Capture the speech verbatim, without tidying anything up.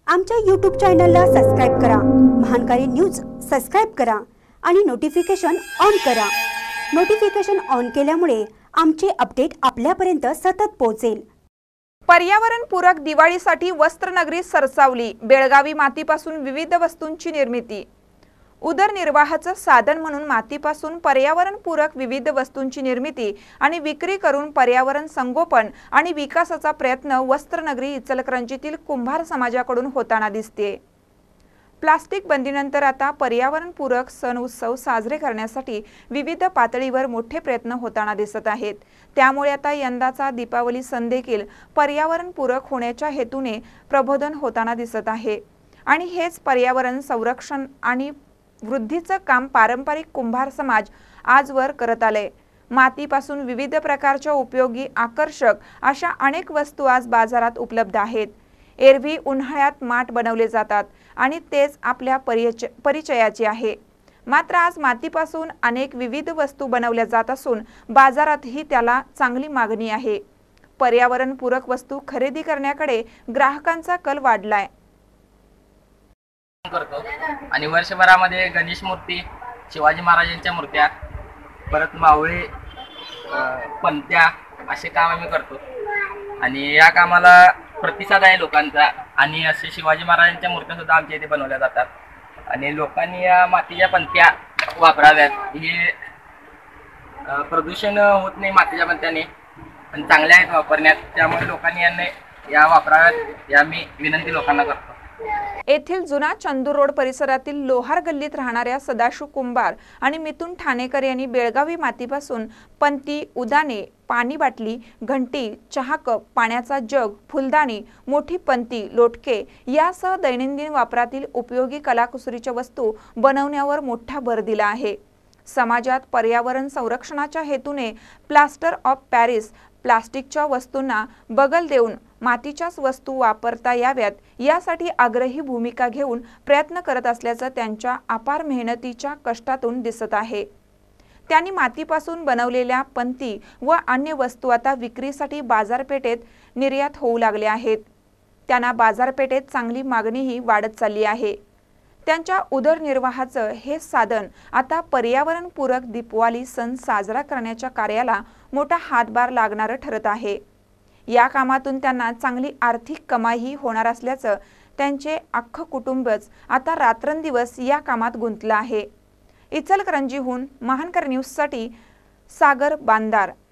आमच्या यूट्यूब चॅनलला सबस्क्राइब करा, महानकारी न्यूज सबस्क्राइब करा आणि नोटिफिकेशन ऑन करा। नोटिफिकेशन ऑन केल्यामुळे आमचे अपडेट आपल्यापर्यंत सतत पोहोचेल। पर्यावरणपूरक दिवाळीसाठी वस्त्रनगरी सरसावली। बेळगावी मातीपासून विविध वस्तूंची निर्मिती। उदरनिर्वाहाचं साधन म्हणून मातीपासून पर्यावरणपूरक विविध वस्तूंची निर्मिती आणि विक्री करून पर्यावरण संगोपन आणि विकासाचा प्रयत्न वस्त्रनगरी इचलकरंजीतील कुंभार समाजाकडून होताना दिसते। प्लास्टिक बंदीनंतर आता पर्यावरणपूरक सण उत्सव साजरे करण्यासाठी विविध पातळीवर मोठे प्रयत्न होताना दिसत आहेत। त्यामुळे आता यंदाचा दीपावली सण देखील पर्यावरणपूरक होण्याच्या हेतूने प्रबोधन होताना दिसत आहे आणि हेच पर्यावरण संरक्षण आणि वृद्धीचं काम पारंपरिक कुंभार समाज आजवर करत आले। मातीपासून विविध प्रकारच्या उपयोगी आकर्षक अशा अनेक वस्तू आज बाजारात उपलब्ध आहेत। एरवी उन्हाळ्यात माठ बनवले जातात आणि तेच आपल्या परिचय परिचयाचे आहे। मात्र आज मातीपासून अनेक विविध वस्तू बनवल्या जात असून बाजारातही त्याला चांगली मागणी आहे। पर्यावरणपूरक वस्तू खरेदी करण्याकडे ग्राहकांचा कल वाढलाय। करतो आणि वर्षभरामध्ये गणेश मूर्ती, शिवाजी महाराजांच्या मूर्त्या, परत मावळे, पंत्या असे काम आम्ही करतो आणि या कामाला प्रतिसाद आहे लोकांचा आणि असे शिवाजी महाराजांच्या मूर्त्या सुद्धा आमच्या इथे बनवल्या जातात आणि लोकांनी या मातीच्या पंत्या वापराव्यात। हे प्रदूषण होत नाही मातीच्या पंत्याने आणि चांगल्या आहेत वापरण्यात, त्यामुळे लोकांनी यांना या वापराव्यात या मी विनंती लोकांना करतो। येथील जुना चंदूर रोड परिसरातील लोहार गल्लीत राहणाऱ्या सदाशिव कुंभार आणि मिथुन ठाणेकर यांनी बेळगावी मातीपासून पंती, उदाने, पाणी बाटली, घंटी, चहा कप, पाण्याचा जग, फुलदाणी, मोठी पंती, लोटके यासह दैनंदिन वापरातील उपयोगी कलाकुसरीच्या वस्तू बनवण्यावर मोठा भर दिला आहे। समाजात पर्यावरण संरक्षणाच्या हेतूने प्लास्टर ऑफ पॅरिस प्लास्टिकच्या वस्तूंना बगल देऊन मातीच्याच वस्तू वापरता याव्यात यासाठी आग्रही भूमिका घेऊन प्रयत्न करत असल्याचं त्यांच्या अपार मेहनतीच्या कष्टातून दिसत आहे। त्यांनी मातीपासून बनवलेल्या पंती व अन्य वस्तू आता विक्रीसाठी बाजारपेठेत निर्यात होऊ लागल्या आहेत। त्यांना बाजारपेठेत चांगली मागणीही वाढत चालली आहे। त्यांच्या उदरनिर्वाहाचं हे साधन आता पर्यावरणपूरक दीपावली सण साजरा करण्याच्या कार्याला मोठा हातभार लागणारं ठरत आहे। या कामातून त्यांना चांगली आर्थिक कमाईही होणार असल्याचं त्यांचे अख्खं कुटुंबच आता रात्रंदिवस या कामात गुंतलं आहे। इचलकरंजीहून महानकर न्यूजसाठी सागर बांदार।